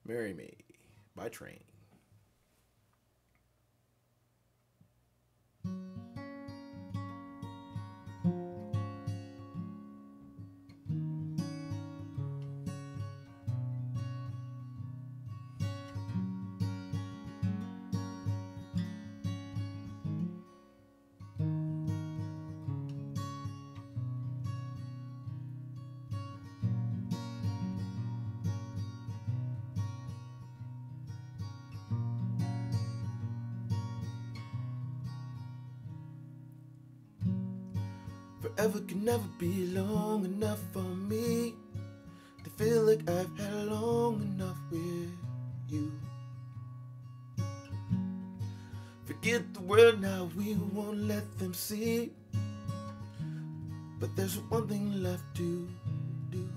Marry Me by Train. Forever can never be long enough for me to feel like I've had long enough with you. Forget the world now, we won't let them see. But there's one thing left to do.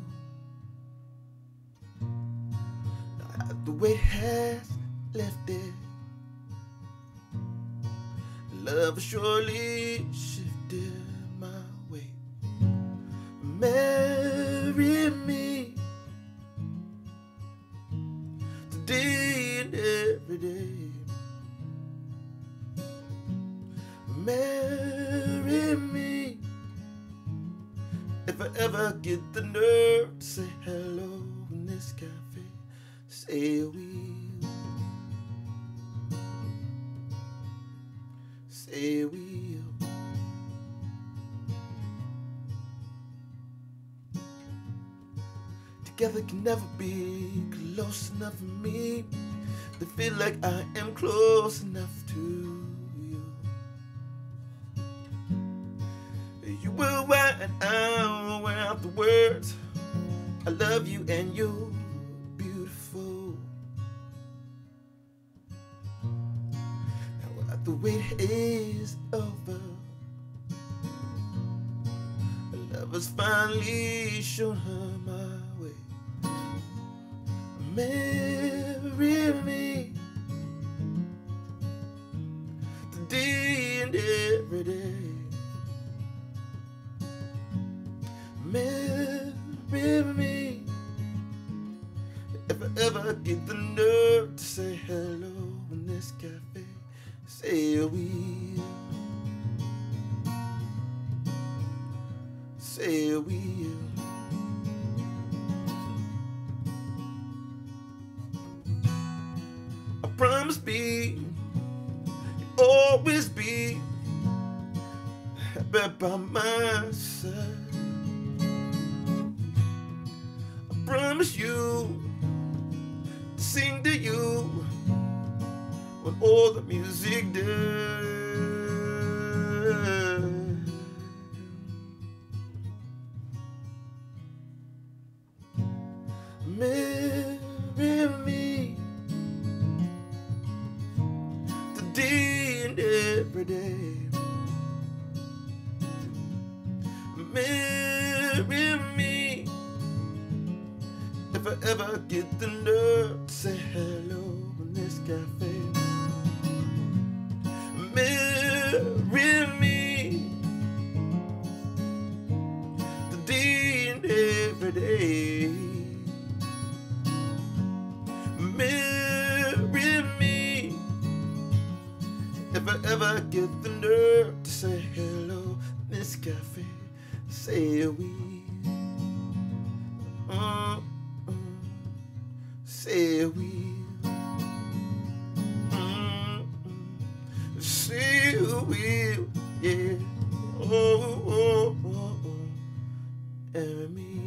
Now the weight has lifted, love has surely shifted my way. Marry me today and every day. Marry me if I ever get the nerve to say hello in this cafe. Say we, say we. Together can never be close enough for me to feel like I am close enough to you. You will wear and I'll wear out the words. I love you and you're beautiful. Now the wait is over. Love has finally shown her my way. Marry me today and every day. Marry me if I ever get the nerve to say hello in this cafe. Say we, say we. I promise be, always be happy by my side. I promise you to sing to you when all the music dies. Marry me today and every day. Marry me if I ever get the nerve to say hello in this cafe. Marry me today and every day. Marry me if I ever get the nerve to say hello in this cafe. Say we, say we, say we, yeah. Oh, oh, oh, oh. Marry me.